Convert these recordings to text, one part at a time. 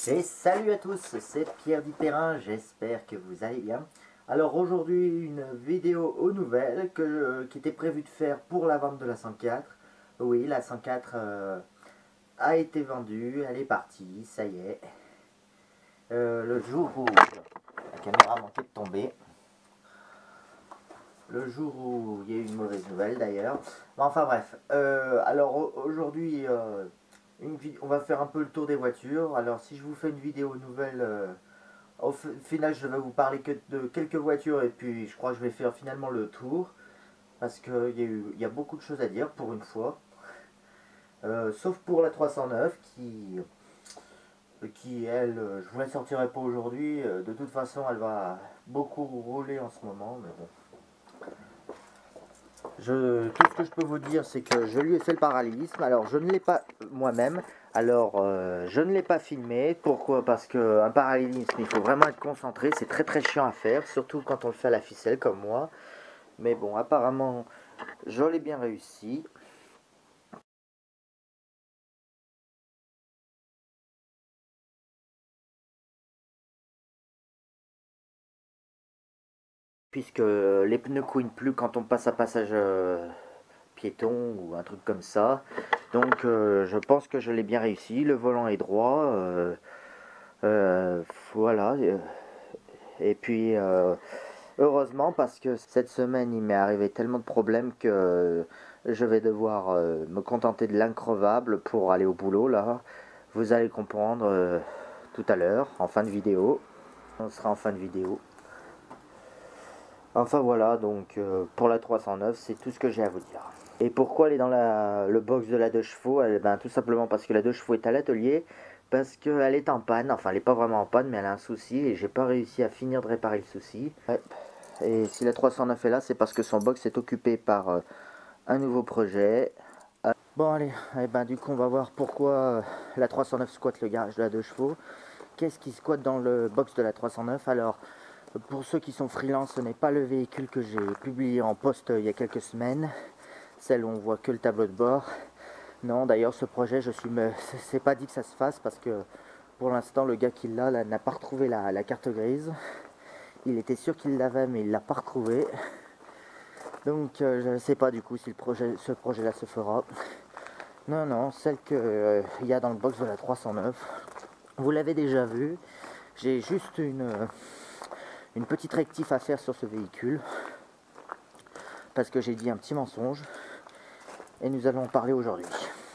Et salut à tous, c'est Pierre Dipérin, j'espère que vous allez bien. Alors aujourd'hui une vidéo aux nouvelles qui était prévue de faire pour la vente de la 104. Oui, la 104 a été vendue, elle est partie, ça y est. Le jour où la caméra manquait de tomber, le jour où il y a eu une mauvaise nouvelle d'ailleurs. Enfin bref, alors aujourd'hui on va faire un peu le tour des voitures. Alors si je vous fais une vidéo nouvelle, au final je vais vous parler que de quelques voitures et puis je crois que je vais faire finalement le tour. Parce qu'il y a beaucoup de choses à dire pour une fois. Sauf pour la 309 qui elle, je vous la sortirai pas aujourd'hui. De toute façon elle va beaucoup rouler en ce moment. Mais bon. Tout ce que je peux vous dire, c'est que je lui ai fait le parallélisme. Alors, je ne l'ai pas moi-même. Alors, je ne l'ai pas filmé. Pourquoi? Parce qu'un parallélisme, il faut vraiment être concentré. C'est très très chiant à faire, surtout quand on le fait à la ficelle comme moi. Mais bon, apparemment, je l'ai bien réussi. Puisque les pneus couinent plus quand on passe à passage piéton ou un truc comme ça. Donc, je pense que je l'ai bien réussi. Le volant est droit. Voilà. Et puis, heureusement, parce que cette semaine, il m'est arrivé tellement de problèmes que je vais devoir me contenter de l'increvable pour aller au boulot, là. Vous allez comprendre tout à l'heure, en fin de vidéo. On sera en fin de vidéo. Enfin voilà, donc pour la 309, c'est tout ce que j'ai à vous dire. Et pourquoi elle est dans le box de la 2 chevaux? Ben, tout simplement parce que la 2 chevaux est à l'atelier. Parce qu'elle est en panne, enfin elle n'est pas vraiment en panne, mais elle a un souci et j'ai pas réussi à finir de réparer le souci. Ouais. Et si la 309 est là, c'est parce que son box est occupé par un nouveau projet. Bon allez, et ben, du coup on va voir pourquoi la 309 squatte le garage de la 2 chevaux. Qu'est-ce qui squatte dans le box de la 309? Alors, pour ceux qui sont freelance, ce n'est pas le véhicule que j'ai publié en post il y a quelques semaines. Celle où on voit que le tableau de bord. Non, d'ailleurs ce projet, c'est pas dit que ça se fasse parce que pour l'instant le gars qui l'a n'a pas retrouvé la carte grise. Il était sûr qu'il l'avait mais il l'a pas retrouvé. Donc je ne sais pas du coup si ce projet là se fera. Non, non, celle qu'il y a dans le box de la 309. Vous l'avez déjà vu. J'ai juste une petite rectif à faire sur ce véhicule. Parce que j'ai dit un petit mensonge. Et nous allons en parler aujourd'hui.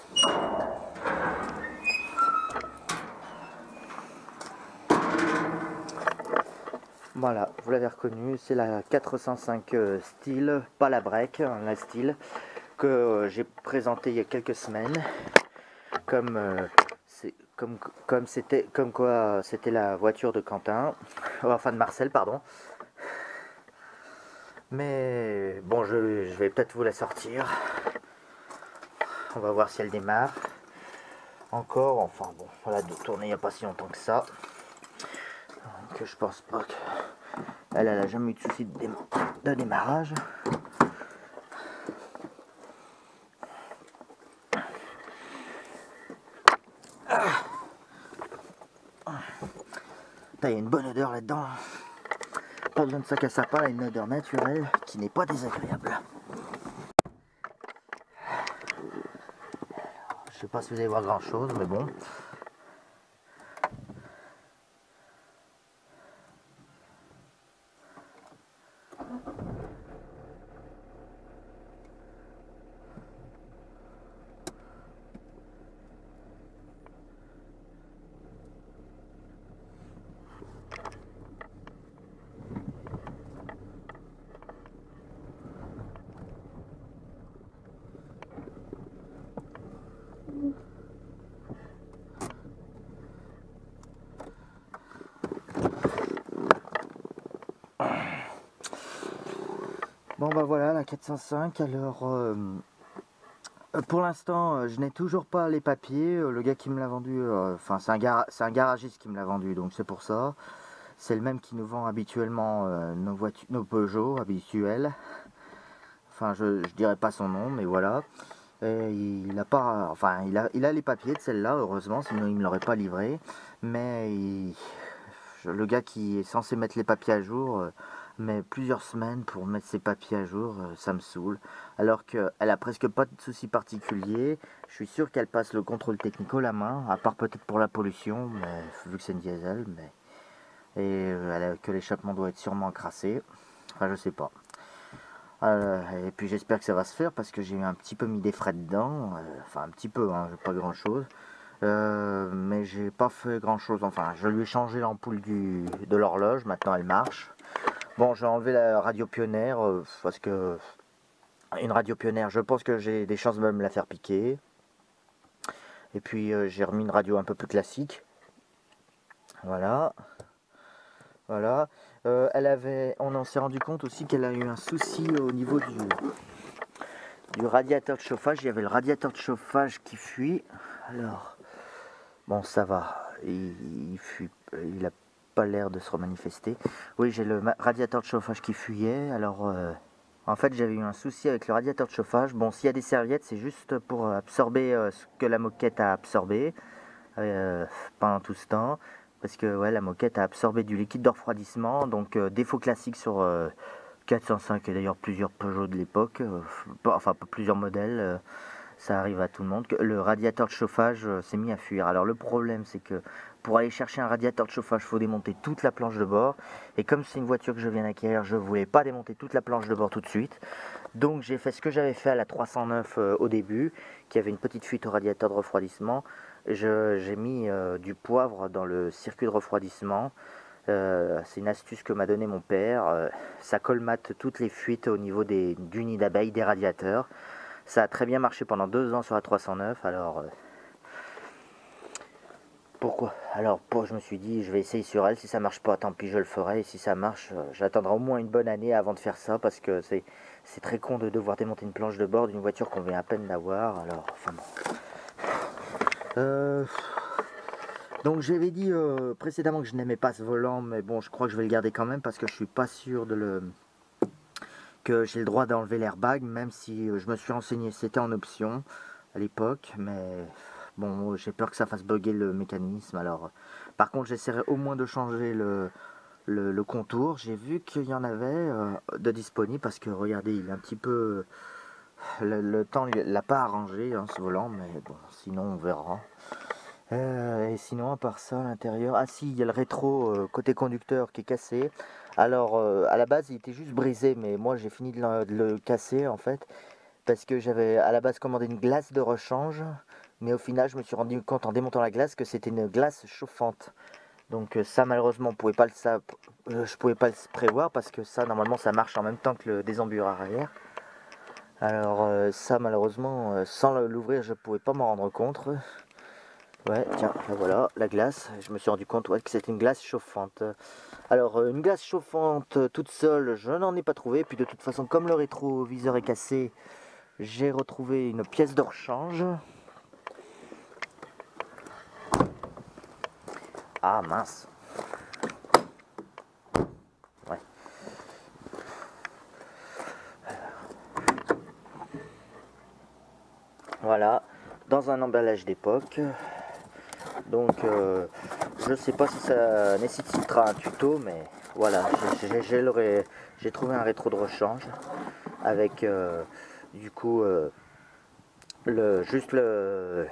Voilà, vous l'avez reconnu, c'est la 405 Steel, pas la break, la Steel, que j'ai présentée il y a quelques semaines, comme quoi c'était la voiture de Quentin, enfin de Marcel, pardon. Mais bon, je vais peut-être vous la sortir. On va voir si elle démarre. Encore, enfin bon, voilà, de tourner il n'y a pas si longtemps que ça. Donc je pense pas que... Elle a jamais eu de souci de démarrage. Il y a une bonne odeur là-dedans. Pas besoin de sac à sapin, elle a une odeur naturelle qui n'est pas désagréable. Je sais pas si vous allez voir grand chose, mais bon. Bon bah voilà la 405. Alors pour l'instant je n'ai toujours pas les papiers. Le gars qui me l'a vendu, enfin c'est un garagiste qui me l'a vendu, donc c'est pour ça. C'est le même qui nous vend habituellement nos Peugeot habituels. Enfin je dirais pas son nom, mais voilà. Et il a pas, enfin, il a les papiers de celle-là, heureusement, sinon il ne me l'aurait pas livré. Mais le gars qui est censé mettre les papiers à jour met plusieurs semaines pour mettre ses papiers à jour, ça me saoule. Alors qu'elle a presque pas de soucis particuliers. Je suis sûr qu'elle passe le contrôle technique haut la main, à part peut-être pour la pollution, mais, vu que c'est une diesel. Mais, que l'échappement doit être sûrement encrassé. Enfin, je sais pas. Et puis j'espère que ça va se faire parce que j'ai un petit peu mis des frais dedans, enfin un petit peu, hein, pas grand chose, mais j'ai pas fait grand chose, enfin je lui ai changé l'ampoule de l'horloge, maintenant elle marche. Bon, j'ai enlevé la radio pionnière parce que une radio pionnière, je pense que j'ai des chances de me la faire piquer. Et puis j'ai remis une radio un peu plus classique, voilà. Voilà. On en s'est rendu compte aussi qu'elle a eu un souci au niveau du radiateur de chauffage. Il y avait le radiateur de chauffage qui fuit. Alors, bon, ça va. Il fuit. Il a pas l'air de se remanifester. Oui, j'ai le radiateur de chauffage qui fuyait. Alors, en fait, j'avais eu un souci avec le radiateur de chauffage. Bon, s'il y a des serviettes, c'est juste pour absorber ce que la moquette a absorbé pendant tout ce temps. Parce que ouais, la moquette a absorbé du liquide de refroidissement. Donc, défaut classique sur 405 et d'ailleurs plusieurs Peugeot de l'époque, enfin plusieurs modèles, ça arrive à tout le monde. Le radiateur de chauffage s'est mis à fuir. Alors le problème c'est que pour aller chercher un radiateur de chauffage, il faut démonter toute la planche de bord. Et comme c'est une voiture que je viens d'acquérir, je ne voulais pas démonter toute la planche de bord tout de suite. Donc j'ai fait ce que j'avais fait à la 309 au début, qui avait une petite fuite au radiateur de refroidissement. J'ai mis du poivre dans le circuit de refroidissement. C'est une astuce que m'a donné mon père. Ça colmate toutes les fuites au niveau du nid d'abeilles, des radiateurs. Ça a très bien marché pendant 2 ans sur la 309. Alors, pourquoi? Alors, je me suis dit, je vais essayer sur elle. Si ça marche pas, tant pis, je le ferai. Et si ça marche, j'attendrai au moins une bonne année avant de faire ça. Parce que c'est très con de devoir démonter une planche de bord d'une voiture qu'on vient à peine d'avoir. Alors, enfin bon. Donc j'avais dit précédemment que je n'aimais pas ce volant, mais bon, je crois que je vais le garder quand même parce que je suis pas sûr que j'ai le droit d'enlever l'airbag, même si je me suis renseigné, c'était en option à l'époque, mais bon, j'ai peur que ça fasse bugger le mécanisme. Alors, par contre, j'essaierai au moins de changer le contour. J'ai vu qu'il y en avait de disponibles parce que regardez, il est un petit peu le temps l'a pas arrangé hein, ce volant, mais bon, sinon on verra. Et sinon, à part ça, à l'intérieur, ah si, il y a le rétro côté conducteur qui est cassé. Alors, à la base, il était juste brisé, mais moi j'ai fini de le casser en fait, parce que j'avais à la base commandé une glace de rechange, mais au final, je me suis rendu compte en démontant la glace que c'était une glace chauffante. Donc ça, malheureusement, je pouvais pas le prévoir parce que ça, normalement, ça marche en même temps que le désembueur arrière. Alors ça, malheureusement, sans l'ouvrir, je pouvais pas m'en rendre compte. Ouais, tiens, là voilà, la glace. Je me suis rendu compte ouais, que c'était une glace chauffante. Alors, une glace chauffante toute seule, je n'en ai pas trouvé. Puis de toute façon, comme le rétroviseur est cassé, j'ai retrouvé une pièce de rechange. Ah mince. Ouais. Voilà, dans un emballage d'époque. Donc, je sais pas si ça nécessitera un tuto, mais voilà, j'ai trouvé un rétro de rechange avec du coup juste le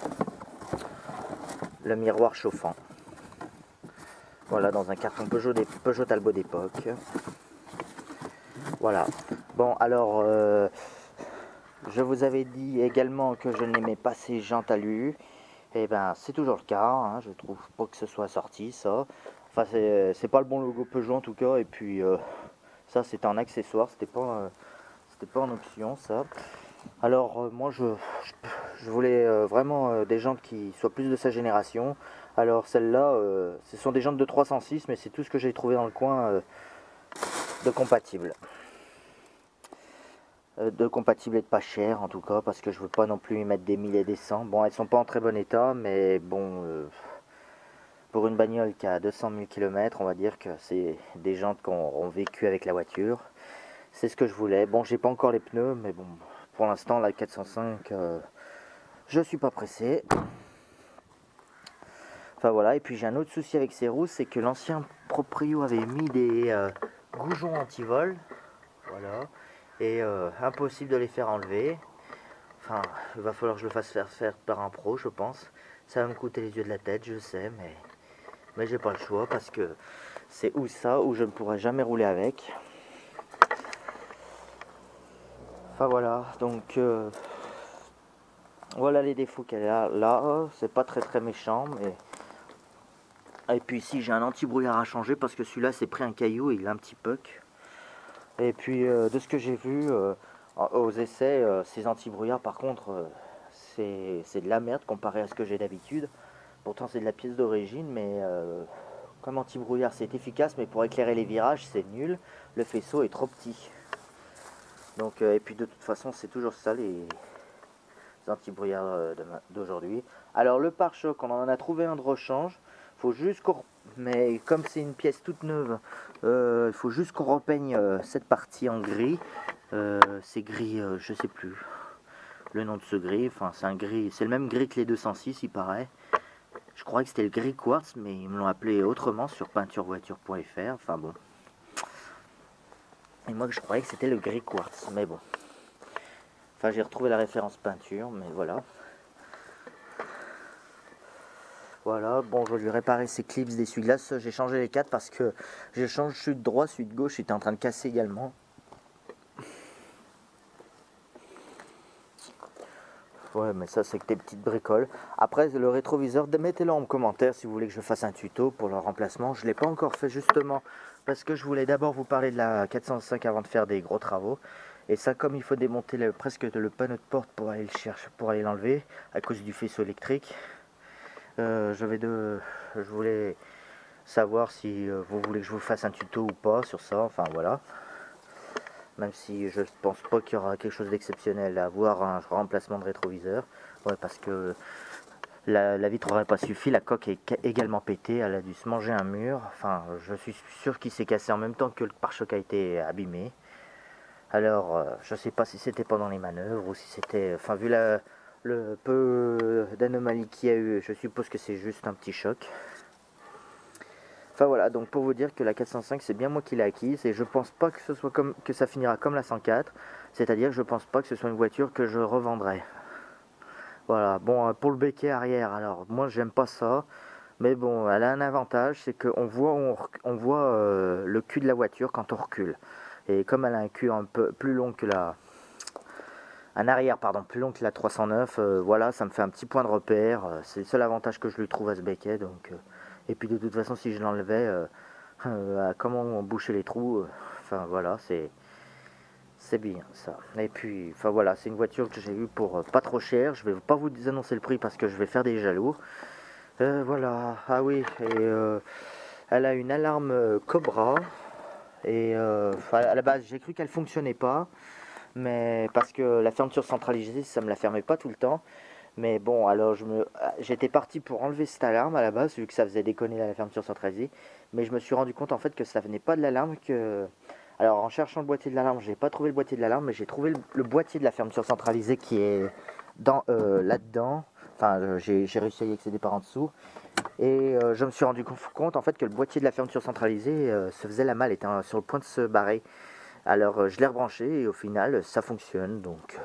miroir chauffant. Voilà, dans un carton Peugeot Talbot d'époque. Voilà. Bon, alors, je vous avais dit également que je n'aimais pas ces jantes alu. Et ben, c'est toujours le cas. Hein, je trouve pas que ce soit sorti, ça. Enfin, c'est pas le bon logo Peugeot en tout cas. Et puis, ça, c'était un accessoire. C'était pas en option, ça. Alors, moi, je voulais vraiment des jantes qui soient plus de sa génération. Alors, celles-là, ce sont des jantes de 306, mais c'est tout ce que j'ai trouvé dans le coin de compatible. De compatible et de pas cher, en tout cas, parce que je veux pas non plus y mettre des 1000 et des 100. Bon, elles sont pas en très bon état, mais bon, pour une bagnole qui a 200 000 km, on va dire que c'est des jantes qui ont vécu avec la voiture. C'est ce que je voulais. Bon, j'ai pas encore les pneus, mais bon, pour l'instant la 405 je suis pas pressé. Enfin voilà, et puis j'ai un autre souci avec ces roues, c'est que l'ancien proprio avait mis des goujons anti-vol, voilà, et impossible de les faire enlever. Enfin, il va falloir que je le fasse faire par un pro, je pense. Ça va me coûter les yeux de la tête, je sais, mais j'ai pas le choix parce que c'est ou ça ou je ne pourrai jamais rouler avec. Enfin voilà, donc voilà les défauts qu'elle a là. C'est pas très méchant, mais et puis ici j'ai un anti-brouillard à changer parce que celui-là s'est pris un caillou et il a un petit puck. Et puis de ce que j'ai vu aux essais, ces anti-brouillards par contre c'est de la merde comparé à ce que j'ai d'habitude. Pourtant c'est de la pièce d'origine, mais comme anti-brouillard c'est efficace, mais pour éclairer les virages c'est nul. Le faisceau est trop petit. Donc et puis de toute façon c'est toujours ça les anti-brouillards d'aujourd'hui. Alors le pare-choc, on en a trouvé un de rechange. Faut juste qu'on... Mais comme c'est une pièce toute neuve, il faut juste qu'on repeigne cette partie en gris. C'est gris, je sais plus le nom de ce gris. Enfin, c'est un gris, c'est le même gris que les 206, il paraît. Je croyais que c'était le gris quartz, mais ils me l'ont appelé autrement sur peinturevoiture.fr. Enfin bon. Et moi, je croyais que c'était le gris quartz, mais bon. Enfin, j'ai retrouvé la référence peinture, mais voilà. Voilà, bon, je vais lui réparer ses clips d'essuie-glace. J'ai changé les quatre parce que j'ai changé celui de droite, celui de gauche était en train de casser également. Ouais, mais ça, c'est que des petites bricoles. Après, le rétroviseur, mettez-le en commentaire si vous voulez que je fasse un tuto pour le remplacement. Je ne l'ai pas encore fait justement parce que je voulais d'abord vous parler de la 405 avant de faire des gros travaux. Et ça, comme il faut démonter presque le panneau de porte pour aller le chercher, pour aller l'enlever à cause du faisceau électrique. Je voulais savoir si vous voulez que je vous fasse un tuto ou pas sur ça, enfin voilà. Même si je pense pas qu'il y aura quelque chose d'exceptionnel à avoir un remplacement de rétroviseur. Ouais, parce que la vitre n'aurait pas suffi, la coque est également pétée, elle a dû se manger un mur. Enfin, je suis sûr qu'il s'est cassé en même temps que le pare-choc a été abîmé. Alors, je sais pas si c'était pendant les manœuvres ou si c'était... Enfin, vu le peu d'anomalies qu'il y a eu, je suppose que c'est juste un petit choc. Enfin voilà, donc pour vous dire que la 405 c'est bien moi qui l'ai acquise et je pense pas que ce soit que ça finira comme la 104, c'est-à-dire que je pense pas que ce soit une voiture que je revendrai. Voilà, bon pour le béquet arrière, alors moi j'aime pas ça, mais bon elle a un avantage, c'est qu'on voit, on voit le cul de la voiture quand on recule. Et comme elle a un cul un peu plus long que un arrière pardon, plus long que la 309, voilà, ça me fait un petit point de repère, c'est le seul avantage que je lui trouve à ce béquet, donc... Et puis de toute façon, si je l'enlevais, comment boucher les trous, enfin voilà, c'est bien ça. Et puis, enfin voilà, c'est une voiture que j'ai eue pour pas trop cher. Je vais pas vous annoncer le prix parce que je vais faire des jaloux. Voilà, ah oui, et elle a une alarme Cobra. Et à la base, j'ai cru qu'elle fonctionnait pas, mais parce que la fermeture centralisée, ça me la fermait pas tout le temps. Mais bon, alors j'étais parti pour enlever cette alarme à la base, vu que ça faisait déconner la fermeture centralisée. Mais je me suis rendu compte en fait que ça venait pas de l'alarme. Alors en cherchant le boîtier de l'alarme, j'ai pas trouvé le boîtier de l'alarme, mais j'ai trouvé le boîtier de la fermeture centralisée qui est là-dedans. Enfin, j'ai réussi à y accéder par en dessous. Et je me suis rendu compte en fait que le boîtier de la fermeture centralisée se faisait la malle, était sur le point de se barrer. Alors je l'ai rebranché et au final ça fonctionne donc.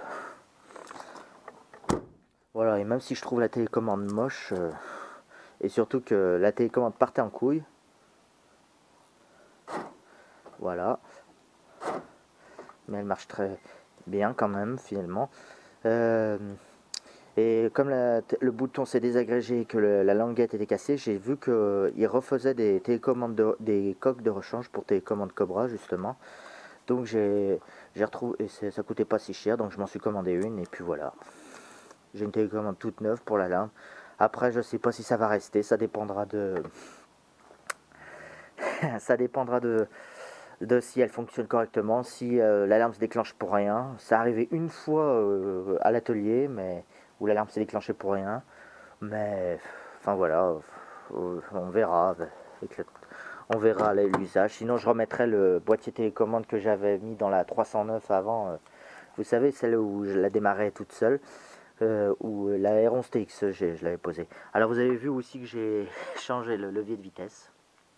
Voilà, et même si je trouve la télécommande moche, et surtout que la télécommande partait en couille, voilà, mais elle marche très bien quand même finalement. Et comme le bouton s'est désagrégé et que la languette était cassée, j'ai vu qu'il refaisait des télécommandes, des coques de rechange pour télécommande Cobra justement. Donc j'ai retrouvé, et ça coûtait pas si cher, donc je m'en suis commandé une et puis voilà. J'ai une télécommande toute neuve pour l'alarme. Après, je sais pas si ça va rester. Ça dépendra ça dépendra de si elle fonctionne correctement. Si l'alarme se déclenche pour rien. Ça arrivait une fois à l'atelier, mais où l'alarme s'est déclenchée pour rien. Mais enfin voilà, on verra. On verra l'usage. Sinon, je remettrai le boîtier télécommande que j'avais mis dans la 309 avant. Vous savez, celle où je la démarrais toute seule, où la R11TX, je l'avais posée. Alors vous avez vu aussi que j'ai changé le levier de vitesse.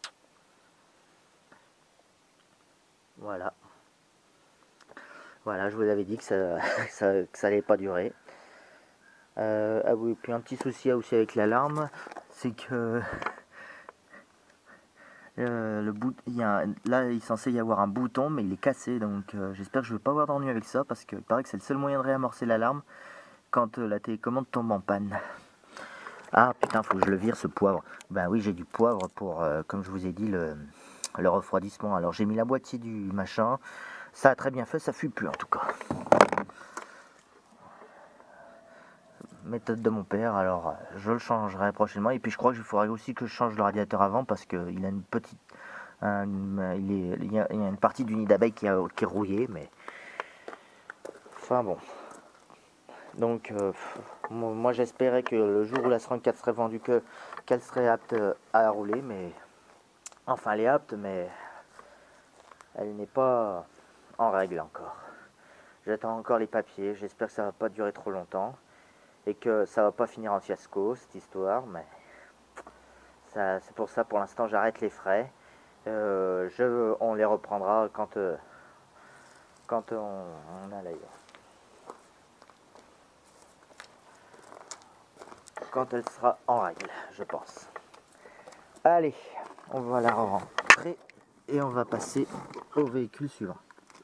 Voilà. Voilà, je vous avais dit que ça allait pas durer. Ah oui, puis un petit souci aussi avec l'alarme, c'est que là il est censé y avoir un bouton, mais il est cassé, donc j'espère que je ne vais pas avoir d'ennui avec ça, parce qu'il paraît que c'est le seul moyen de réamorcer l'alarme quand la télécommande tombe en panne. Ah putain, faut que je le vire ce poivre. Ben oui, j'ai du poivre pour, comme je vous ai dit, le refroidissement. Alors j'ai mis la moitié du machin, ça a très bien fait, ça fuit plus en tout cas. Méthode de mon père, alors je le changerai prochainement. Et puis je crois qu'il faudrait aussi que je change le radiateur avant, parce qu'il a une petite... il y a une partie du nid d'abeille qui est rouillée, mais... Enfin bon. Donc moi j'espérais que le jour où la 34 serait vendue, qu'elle serait apte à rouler, mais... Enfin elle est apte, mais... Elle n'est pas en règle encore. J'attends encore les papiers, j'espère que ça va pas durer trop longtemps. Et que ça va pas finir en fiasco cette histoire, mais c'est pour ça pour l'instant j'arrête les frais. On les reprendra quand on a l'ailleurs. Quand elle sera en règle, je pense. Allez, on va la rentrer et on va passer au véhicule suivant.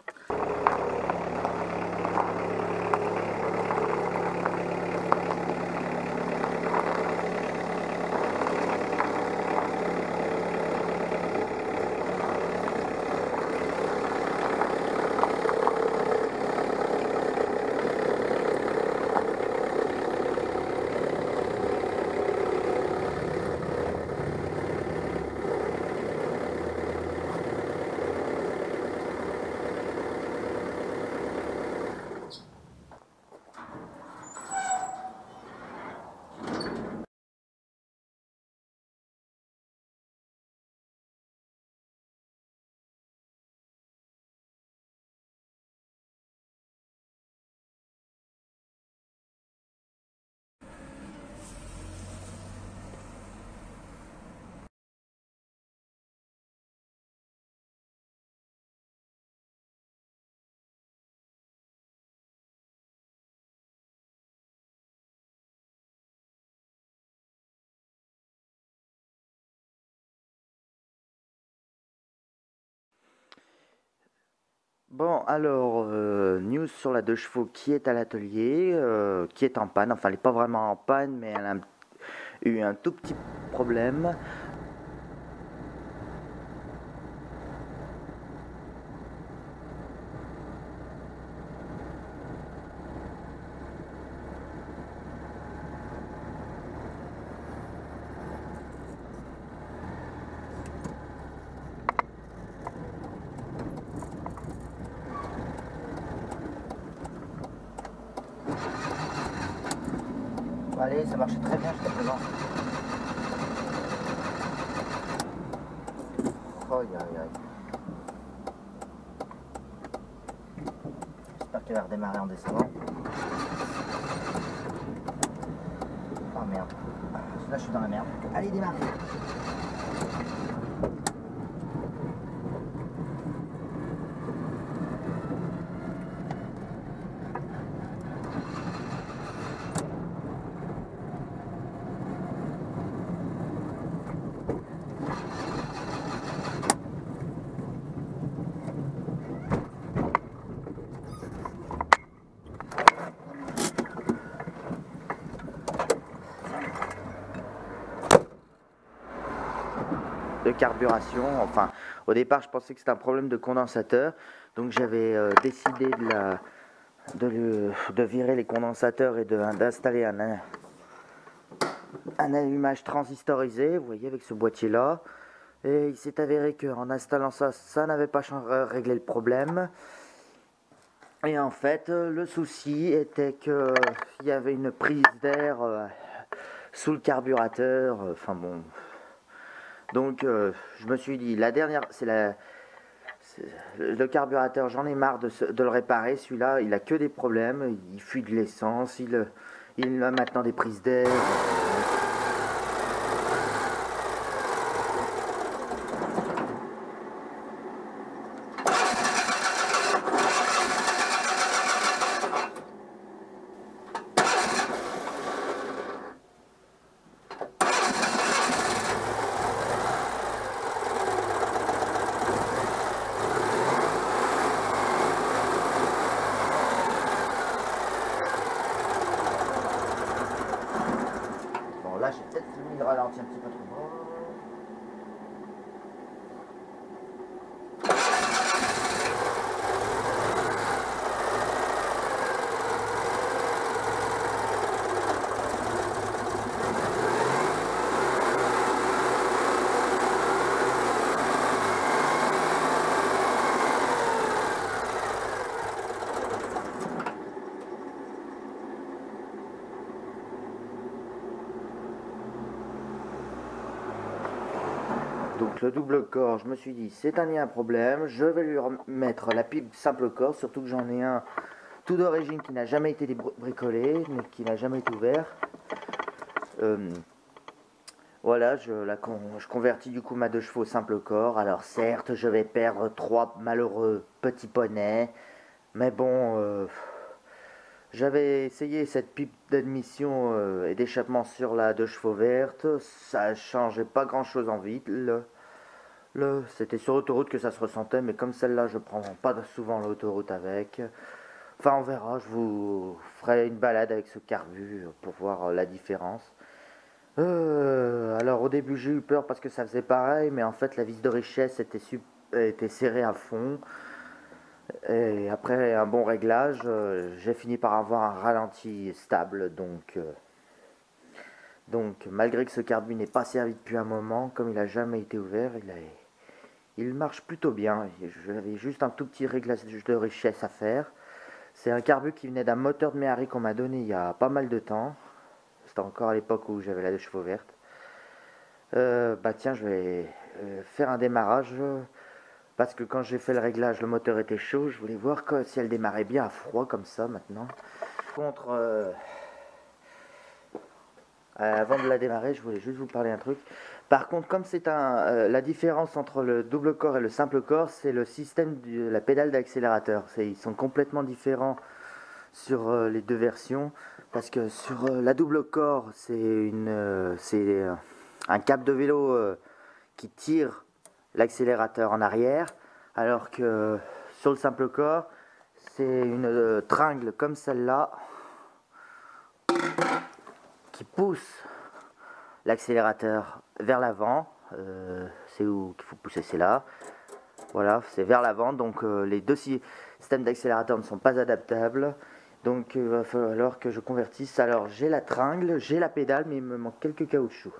Bon, alors, news sur la 2 chevaux qui est à l'atelier, qui est en panne. Enfin, elle n'est pas vraiment en panne, mais elle a eu un tout petit problème. Allez, ça marchait très bien jusqu'à présent. Aïe aïe aïe. J'espère qu'elle va redémarrer en descendant. Oh merde. Là je suis dans la merde. Allez, démarre. De carburation, enfin au départ je pensais que c'était un problème de condensateur, donc j'avais décidé de virer les condensateurs et d'installer un allumage transistorisé, vous voyez, avec ce boîtier là, et il s'est avéré qu'en installant ça, ça n'avait pas réglé le problème. Et en fait le souci était que il y avait une prise d'air sous le carburateur, enfin bon. Donc je me suis dit, Le carburateur, j'en ai marre de le réparer. Celui-là, il a que des problèmes. Il fuit de l'essence. Il a maintenant des prises d'air. Là, j'ai peut-être mis le ralenti un petit peu trop fort. Donc le double corps, je me suis dit, c'est un problème, je vais lui remettre la pipe simple corps, surtout que j'en ai un tout d'origine qui n'a jamais été bricolé, mais qui n'a jamais été ouvert. Voilà, je convertis du coup ma 2 chevaux simple corps. Alors certes, je vais perdre 3 malheureux petits poneys, mais bon, j'avais essayé cette pipe d'admission et d'échappement sur la 2 chevaux verte, ça changeait pas grand chose en ville. C'était sur l'autoroute que ça se ressentait, mais comme celle-là, je prends pas souvent l'autoroute avec. Enfin, on verra, je vous ferai une balade avec ce carbu pour voir la différence. Alors au début, j'ai eu peur parce que ça faisait pareil, mais en fait, la vis de richesse était serrée à fond. Et après un bon réglage, j'ai fini par avoir un ralenti stable. Donc malgré que ce carbu n'ait pas servi depuis un moment, comme il n'a jamais été ouvert, il marche plutôt bien. J'avais juste un tout petit réglage de richesse à faire. C'est un carbu qui venait d'un moteur de Méhari qu'on m'a donné il y a pas mal de temps. C'était encore à l'époque où j'avais la 2 chevaux verte. Bah tiens, je vais faire un démarrage. Parce que quand j'ai fait le réglage, le moteur était chaud. Je voulais voir si elle démarrait bien à froid comme ça maintenant. Avant de la démarrer, je voulais juste vous parler un truc. Par contre, comme c'est la différence entre le double corps et le simple corps, c'est le système de la pédale d'accélérateur. Ils sont complètement différents sur les deux versions. Parce que sur la double corps, c'est un câble de vélo qui tire l'accélérateur en arrière, alors que sur le simple corps, c'est une tringle comme celle-là qui pousse l'accélérateur vers l'avant. C'est où qu'il faut pousser, c'est là. Voilà, c'est vers l'avant. Donc les deux systèmes d'accélérateur ne sont pas adaptables. Donc il va falloir que je convertisse. Alors j'ai la tringle, j'ai la pédale, mais il me manque quelques caoutchoucs.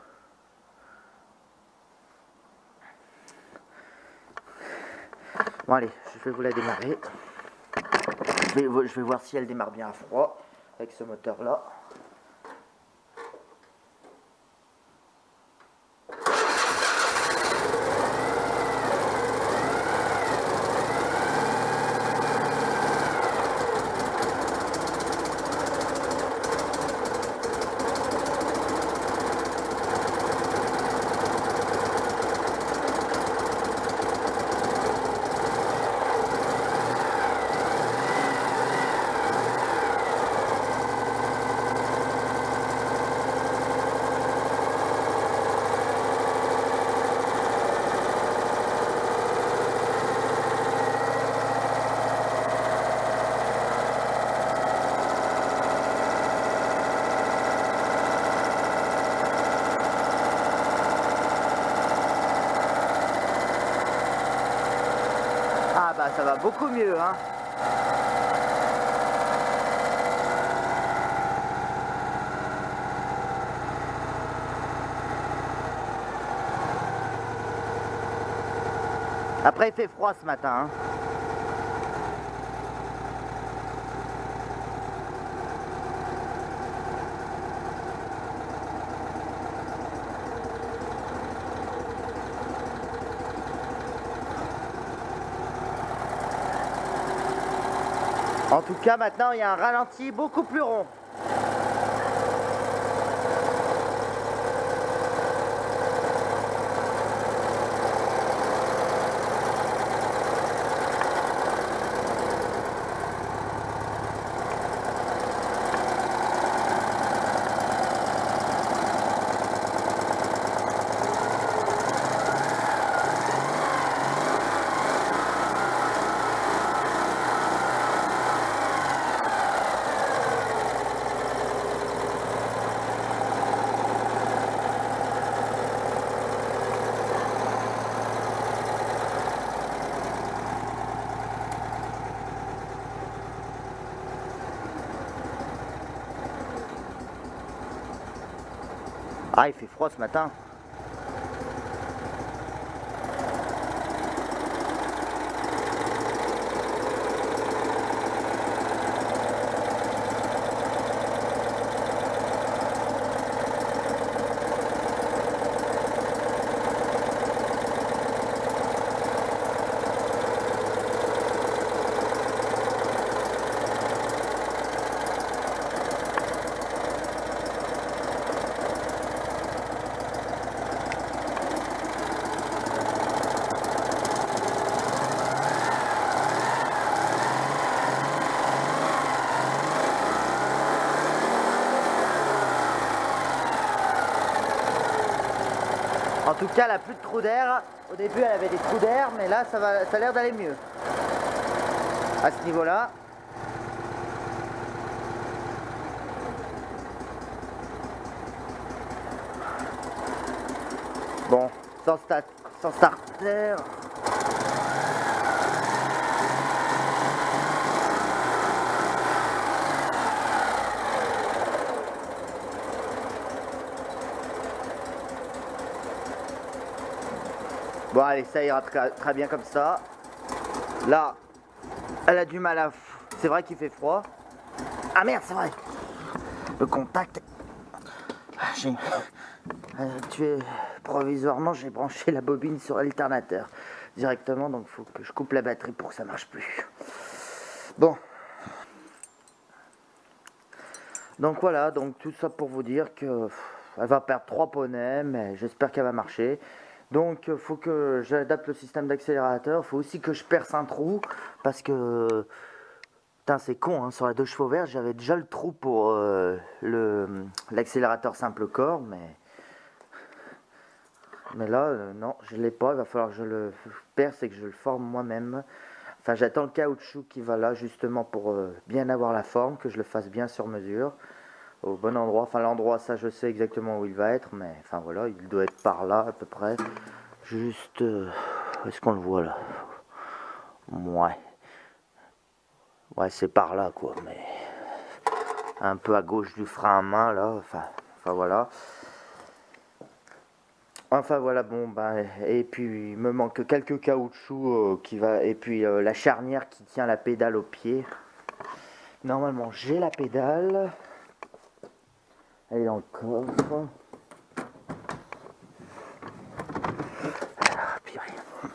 Bon allez, je vais vous la démarrer. Je vais voir si elle démarre bien à froid avec ce moteur là. Ah bah ça va beaucoup mieux hein. Après il fait froid ce matin hein. En tout cas, maintenant, il y a un ralenti beaucoup plus rond. Ah, il fait froid ce matin. En tout cas, elle n'a plus de trous d'air. Au début, elle avait des trous d'air, mais là, ça a l'air d'aller mieux. À ce niveau-là. Bon, sans starter. Bon, allez, ça ira très bien comme ça. Là, elle a du mal à... C'est vrai qu'il fait froid. Ah merde, c'est vrai. Le contact... J'ai tué provisoirement, j'ai branché la bobine sur l'alternateur directement, donc il faut que je coupe la batterie pour que ça marche plus. Bon. Donc voilà, donc tout ça pour vous dire que elle va perdre 3 poneys, mais j'espère qu'elle va marcher. Donc il faut que j'adapte le système d'accélérateur, il faut aussi que je perce un trou, parce que... Putain, c'est con, hein, sur la 2 chevaux verts, j'avais déjà le trou pour l'accélérateur simple corps, mais là, non, je ne l'ai pas, il va falloir que je le perce et que je le forme moi-même. Enfin, j'attends le caoutchouc qui va là, justement, pour bien avoir la forme, que je le fasse bien sur mesure, au bon endroit. Enfin, l'endroit, ça, je sais exactement où il va être, mais enfin, voilà, il doit être par là, à peu près. Juste, est-ce qu'on le voit, là? Ouais. Ouais, c'est par là, quoi, mais... Un peu à gauche du frein à main, là, enfin voilà. Enfin voilà, bon ben, et puis il me manque quelques caoutchoucs qui va, et puis la charnière qui tient la pédale au pied. Normalement j'ai la pédale, elle est dans le coffre. Ah, purée.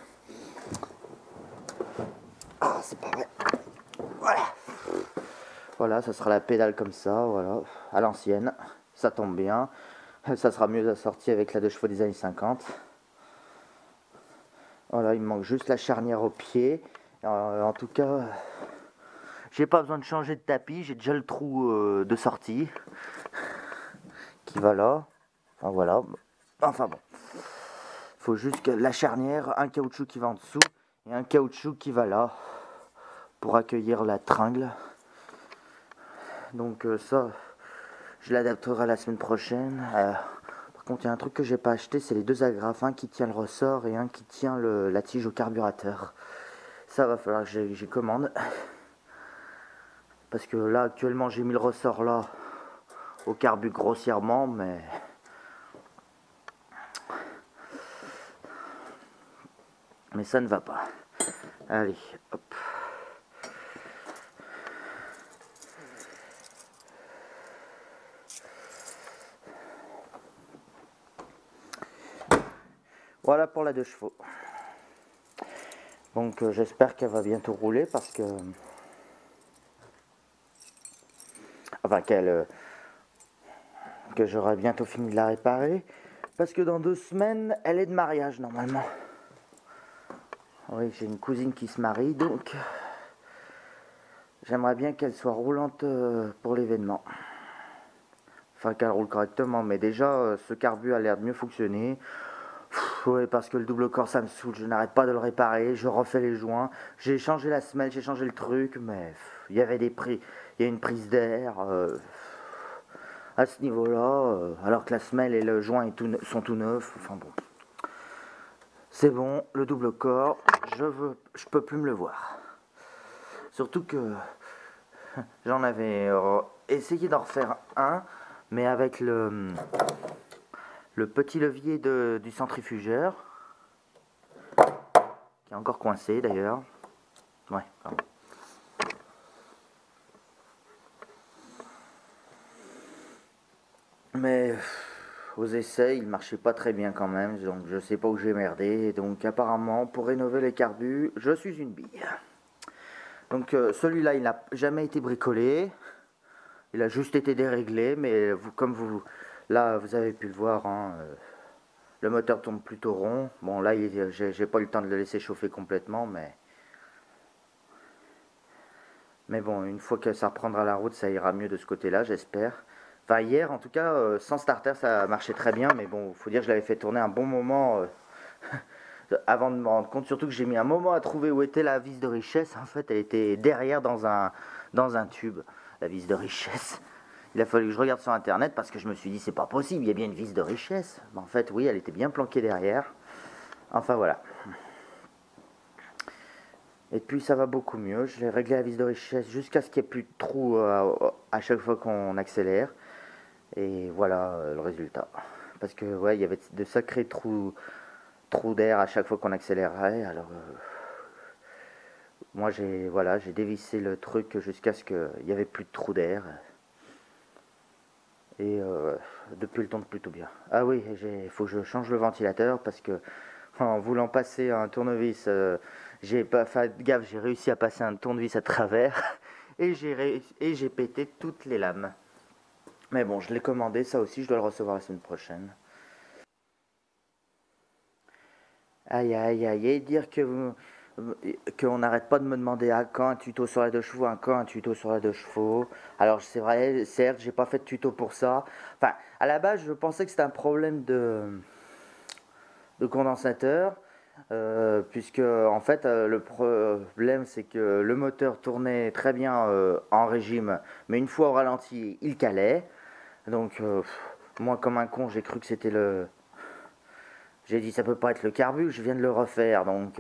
Ah, c'est pas vrai. Voilà. Voilà, ça sera la pédale comme ça, voilà, à l'ancienne. Ça tombe bien. Ça sera mieux assorti avec la 2 chevaux des années 50. Voilà, il me manque juste la charnière au pied. En tout cas, j'ai pas besoin de changer de tapis, j'ai déjà le trou de sortie qui va là. Enfin voilà. Enfin bon. Faut juste que la charnière, un caoutchouc qui va en dessous et un caoutchouc qui va là pour accueillir la tringle. Donc ça, je l'adapterai la semaine prochaine. Par contre, il y a un truc que j'ai pas acheté, c'est les 2 agrafes, un qui tient le ressort et un qui tient la tige au carburateur. Ça va falloir que j'y commande. Parce que là, actuellement, j'ai mis le ressort là, au carbu grossièrement, mais ça ne va pas. Allez, hop. Voilà pour la 2 chevaux. Donc j'espère qu'elle va bientôt rouler parce que enfin que j'aurai bientôt fini de la réparer. Parce que dans 2 semaines, elle est de mariage normalement. Oui, j'ai une cousine qui se marie, donc j'aimerais bien qu'elle soit roulante pour l'événement. Enfin, qu'elle roule correctement, mais déjà, ce carbu a l'air de mieux fonctionner. Oui, parce que le double corps, ça me saoule, je n'arrête pas de le réparer, je refais les joints. J'ai changé la semelle, j'ai changé le truc, mais il y avait il y a une prise d'air à ce niveau-là, alors que la semelle et le joint sont tout neufs. Enfin bon, c'est bon, le double corps, je peux plus me le voir. Surtout que j'en avais essayé d'en refaire un, mais avec le petit levier du centrifugeur, qui est encore coincé d'ailleurs. Ouais, pardon. Mais aux essais, il marchait pas très bien quand même, donc je sais pas où j'ai merdé. Donc apparemment, pour rénover les carbus, je suis une bille. Donc celui-là, il n'a jamais été bricolé. Il a juste été déréglé, mais là, vous avez pu le voir, hein, le moteur tourne plutôt rond. Bon, là, j'ai pas eu le temps de le laisser chauffer complètement, mais bon, une fois que ça reprendra la route, ça ira mieux de ce côté-là, j'espère. Enfin, hier, en tout cas, sans starter, ça marchait très bien, mais bon, faut dire que je l'avais fait tourner un bon moment avant de me rendre compte. Surtout que j'ai mis un moment à trouver où était la vis de richesse. En fait, elle était derrière dans un tube, la vis de richesse. Il a fallu que je regarde sur internet parce que je me suis dit, c'est pas possible, il y a bien une vis de richesse. Mais en fait, oui, elle était bien planquée derrière. Enfin, voilà. Et puis ça va beaucoup mieux. Je l'ai réglé la vis de richesse jusqu'à ce qu'il n'y ait plus de trous à chaque fois qu'on accélère. Et voilà le résultat. Parce que ouais, il y avait de sacrés trous d'air à chaque fois qu'on accélérait. Alors moi j'ai dévissé le truc jusqu'à ce qu'il n'y avait plus de trous d'air. Et depuis le tourne plutôt bien. Ah oui, il faut que je change le ventilateur parce que en voulant passer un tournevis, j'ai pas fait gaffe, j'ai réussi à passer un tournevis à travers et j'ai pété toutes les lames. Mais bon, je l'ai commandé, ça aussi, je dois le recevoir la semaine prochaine. Aïe aïe aïe, et dire qu'on n'arrête pas de me demander quand un tuto sur la 2 chevaux, quand un tuto sur la 2 chevaux. Alors c'est vrai, certes, j'ai pas fait de tuto pour ça. Enfin, à la base, je pensais que c'était un problème de condensateur. Puisque en fait le problème c'est que le moteur tournait très bien en régime, mais une fois au ralenti il calait. Donc moi comme un con j'ai cru que c'était j'ai dit ça peut pas être le carbu, je viens de le refaire. Donc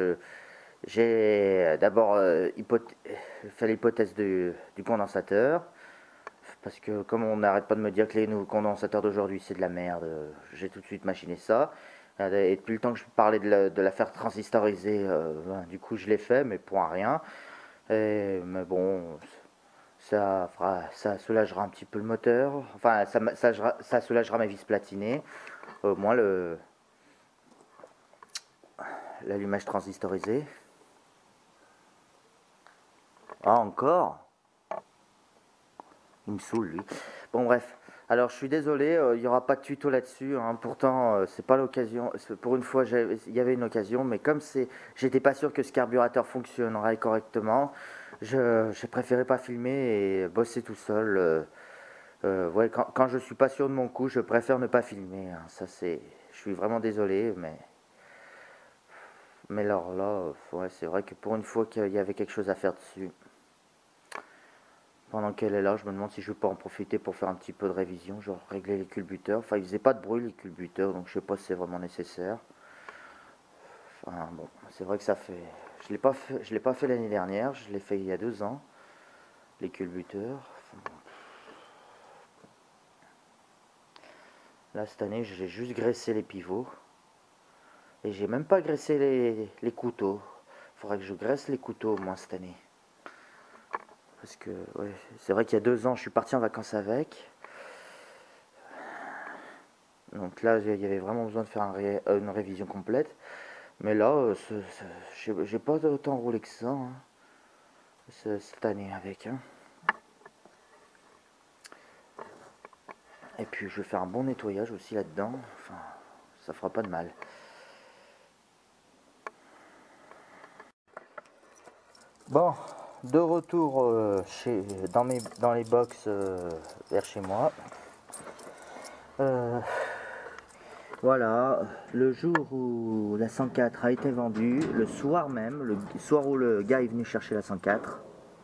j'ai d'abord fait l'hypothèse du condensateur. Parce que comme on n'arrête pas de me dire que les nouveaux condensateurs d'aujourd'hui c'est de la merde, j'ai tout de suite machiné ça. Et depuis le temps que je parlais de la faire transistoriser, du coup je l'ai fait, mais pour un rien. Mais bon, ça soulagera un petit peu le moteur. Enfin, ça soulagera mes vis platinées. Au moins l'allumage transistorisé. Ah, encore? Il me saoule, lui. Bon, bref. Alors, je suis désolé, il n'y aura pas de tuto là-dessus, hein. Pourtant, c'est pas l'occasion. Pour une fois, il y avait une occasion, mais comme j'étais pas sûr que ce carburateur fonctionnerait correctement, j'ai préféré pas filmer et bosser tout seul. Ouais, quand je suis pas sûr de mon coup, je préfère ne pas filmer, hein. Je suis vraiment désolé, mais alors là, ouais, c'est vrai que pour une fois qu'il y avait quelque chose à faire dessus. Pendant qu'elle est là, je me demande si je peux en profiter pour faire un petit peu de révision, genre régler les culbuteurs. Enfin, ils faisaient pas de bruit les culbuteurs, donc je sais pas si c'est vraiment nécessaire. Enfin bon, c'est vrai que ça fait. Je l'ai pas fait l'année dernière, je l'ai fait il y a 2 ans, les culbuteurs. Enfin, bon. Là cette année, j'ai juste graissé les pivots. Et j'ai même pas graissé les couteaux. Faudrait que je graisse les couteaux au moins cette année. Parce que ouais, c'est vrai qu'il y a 2 ans, je suis parti en vacances avec. Donc là, il y avait vraiment besoin de faire une révision complète. Mais là, j'ai pas autant roulé que ça, hein, cette année avec. Hein. Et puis je vais faire un bon nettoyage aussi là-dedans. Enfin, ça fera pas de mal. Bon, de retour dans les box vers chez moi. Voilà, le jour où la 104 a été vendue, le soir même, le soir où le gars est venu chercher la 104,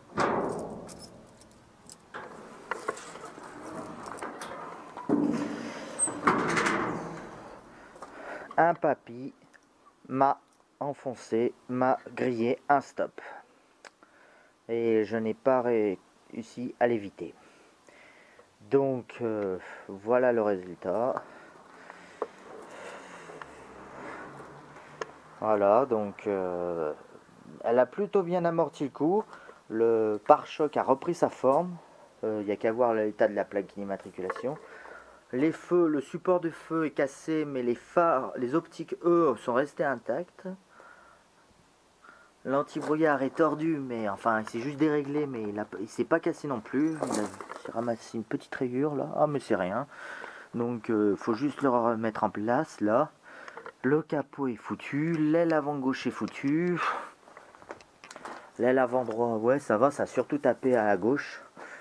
un papy m'a enfoncé, m'a grillé un stop. Et je n'ai pas réussi à l'éviter. Donc voilà le résultat. Voilà, donc elle a plutôt bien amorti le coup. Le pare-choc a repris sa forme. Il n'y a qu'à voir l'état de la plaque d'immatriculation. Les feux, le support de feu est cassé, mais les phares, les optiques, eux, sont restés intacts. L'antibrouillard est tordu, mais enfin, il s'est juste déréglé, mais il s'est pas cassé non plus. Il a ramassé une petite rayure là. Ah, mais c'est rien. Donc, faut juste le remettre en place là. Le capot est foutu. L'aile avant gauche est foutue. L'aile avant droit, ouais, ça va. Ça a surtout tapé à la gauche.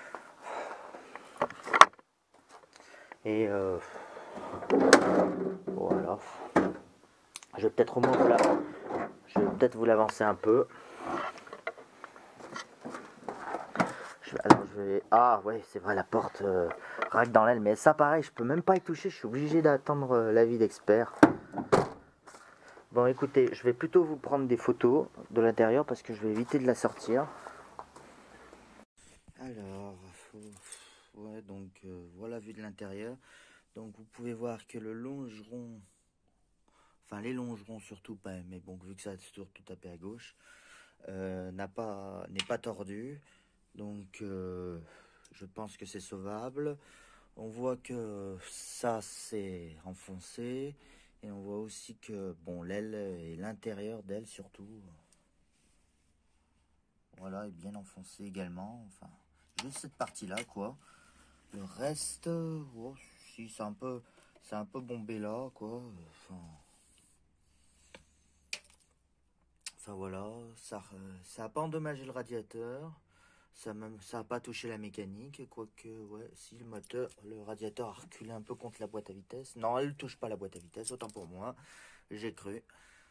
Et voilà. Je vais peut-être au moins vous l'avancer un peu. Ah ouais, c'est vrai, la porte raque dans l'aile. Mais ça, pareil, je peux même pas y toucher. Je suis obligé d'attendre l'avis d'expert. Bon, écoutez, je vais plutôt vous prendre des photos de l'intérieur parce que je vais éviter de la sortir. Alors, ouais, donc voilà vue de l'intérieur. Donc vous pouvez voir que le longeron, enfin les longerons surtout pas, mais bon, vu que ça a surtout tapé à gauche, n'est pas tordu. Donc je pense que c'est sauvable. On voit que ça c'est enfoncé. Et on voit aussi que bon, l'aile et l'intérieur d'elle surtout, voilà, est bien enfoncé également. Enfin, juste cette partie-là, quoi. Le reste, oh, si c'est un peu bombé là, quoi. Enfin voilà, ça a pas endommagé le radiateur. Ça a pas touché la mécanique, quoique, ouais, si le radiateur a reculé un peu contre la boîte à vitesse. Non, elle ne touche pas la boîte à vitesse, autant pour moi, j'ai cru.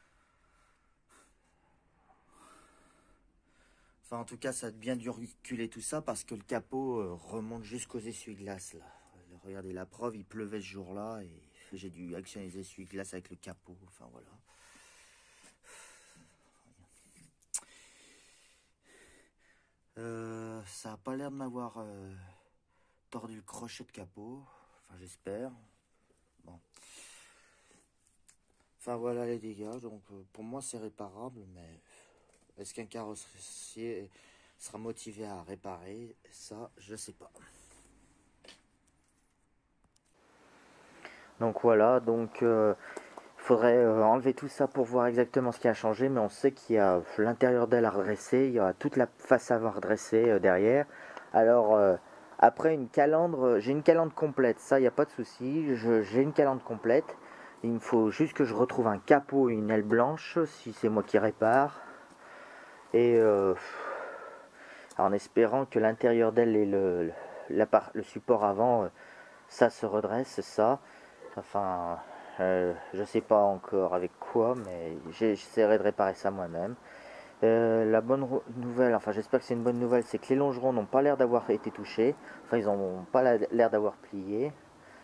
Enfin, en tout cas, ça a bien dû reculer tout ça parce que le capot remonte jusqu'aux essuie-glaces, là. Regardez, la preuve, il pleuvait ce jour-là et j'ai dû actionner les essuie-glaces avec le capot, enfin voilà. Ça n'a pas l'air de m'avoir tordu le crochet de capot. Enfin, j'espère. Bon. Enfin, voilà les dégâts. Donc, pour moi, c'est réparable. Mais est-ce qu'un carrossier sera motivé à réparer? Ça, je sais pas. Donc, voilà. Donc, faudrait enlever tout ça pour voir exactement ce qui a changé. Mais on sait qu'il y a l'intérieur d'elle à redresser. Il y a toute la face avant redressée derrière. Alors... après une calandre, j'ai une calandre complète, ça il n'y a pas de souci, j'ai une calandre complète. Il me faut juste que je retrouve un capot et une aile blanche, si c'est moi qui répare. Et en espérant que l'intérieur d'aile et le support avant, ça se redresse, ça. Enfin, je sais pas encore avec quoi, mais j'essaierai de réparer ça moi-même. La bonne nouvelle, enfin j'espère que c'est une bonne nouvelle, c'est que les longerons n'ont pas l'air d'avoir été touchés. Enfin, ils n'ont pas l'air d'avoir plié.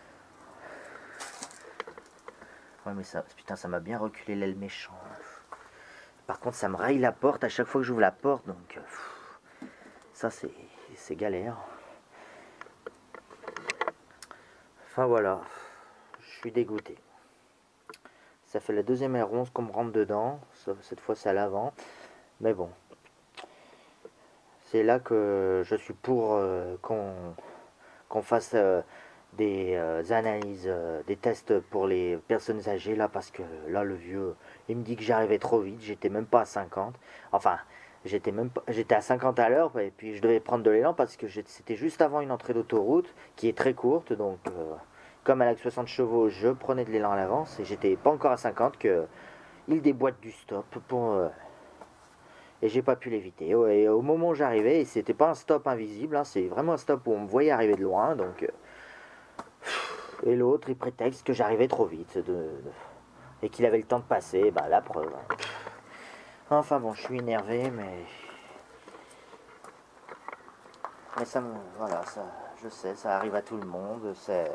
Ouais, mais ça, putain, ça m'a bien reculé l'aile méchant. Par contre, ça me raye la porte à chaque fois que j'ouvre la porte, donc ça c'est galère. Enfin voilà, je suis dégoûté. Ça fait la deuxième R11 qu'on me rentre dedans, cette fois c'est à l'avant. Mais bon, c'est là que je suis pour qu'on fasse des analyses, des tests pour les personnes âgées là, parce que là le vieux, il me dit que j'arrivais trop vite, j'étais même pas à 50. Enfin, j'étais à 50 à l'heure et puis je devais prendre de l'élan parce que c'était juste avant une entrée d'autoroute qui est très courte, donc comme elle a que 60 chevaux, je prenais de l'élan à l'avance et j'étais pas encore à 50 que il déboîte du stop pour et j'ai pas pu l'éviter. Ouais, et au moment où j'arrivais, et c'était pas un stop invisible, hein, c'est vraiment un stop où on me voyait arriver de loin, donc et l'autre il prétexte que j'arrivais trop vite et qu'il avait le temps de passer, bah la preuve. Enfin bon, je suis énervé, mais ça me voilà, ça je sais, ça arrive à tout le monde,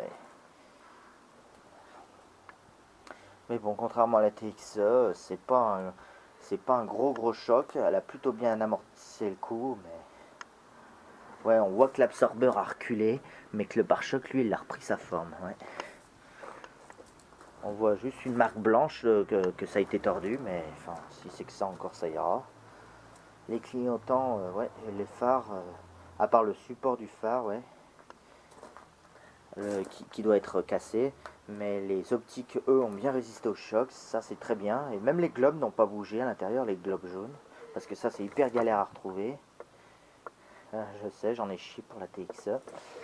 mais bon, contrairement à la TXE, c'est pas un gros choc, elle a plutôt bien amorti le coup, mais ouais, on voit que l'absorbeur a reculé, mais que le pare-choc lui il a repris sa forme, ouais. On voit juste une marque blanche que ça a été tordu, mais enfin, si c'est que ça encore, ça ira. Les clignotants, ouais, les phares, à part le support du phare, ouais, qui doit être cassé, mais les optiques, eux, ont bien résisté au choc, ça c'est très bien. Et même les globes n'ont pas bougé à l'intérieur, les globes jaunes, parce que ça c'est hyper galère à retrouver. Je sais, j'en ai chié pour la TXE.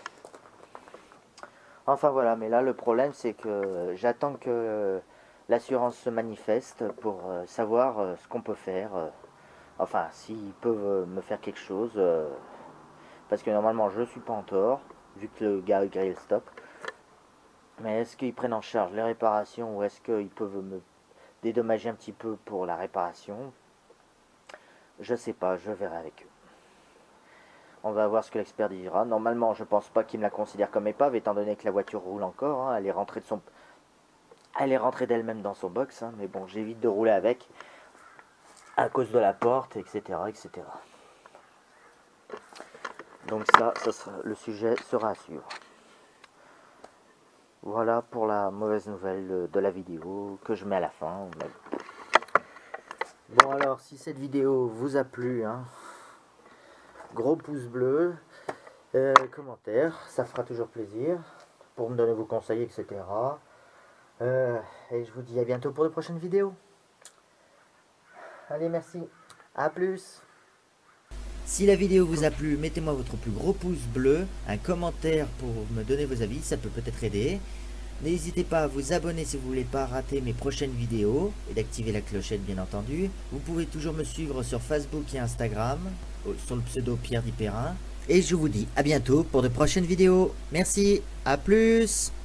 Enfin voilà, mais là le problème c'est que j'attends que l'assurance se manifeste pour savoir ce qu'on peut faire. Enfin, s'ils peuvent me faire quelque chose. Parce que normalement je suis pas en tort, vu que le gars a grillé le stop. Mais est-ce qu'ils prennent en charge les réparations ou est-ce qu'ils peuvent me dédommager un petit peu pour la réparation? Je sais pas, je verrai avec eux. On va voir ce que l'expert dira. Normalement, je pense pas qu'il me la considère comme épave, étant donné que la voiture roule encore. Hein. Elle est rentrée d'elle-même dans son box, hein. Mais bon, j'évite de rouler avec à cause de la porte, etc., etc. Donc ça sera, le sujet sera à suivre. Voilà pour la mauvaise nouvelle de la vidéo que je mets à la fin. Bon alors, si cette vidéo vous a plu, hein, gros pouce bleu, commentaire, ça fera toujours plaisir pour me donner vos conseils, etc. Et je vous dis à bientôt pour de prochaines vidéos. Allez, merci, à plus. Si la vidéo vous a plu, mettez-moi votre plus gros pouce bleu, un commentaire pour me donner vos avis, ça peut peut-être aider. N'hésitez pas à vous abonner si vous ne voulez pas rater mes prochaines vidéos et d'activer la clochette bien entendu. Vous pouvez toujours me suivre sur Facebook et Instagram, sur le pseudo Pierre Dipérin. Et je vous dis à bientôt pour de prochaines vidéos. Merci, à plus.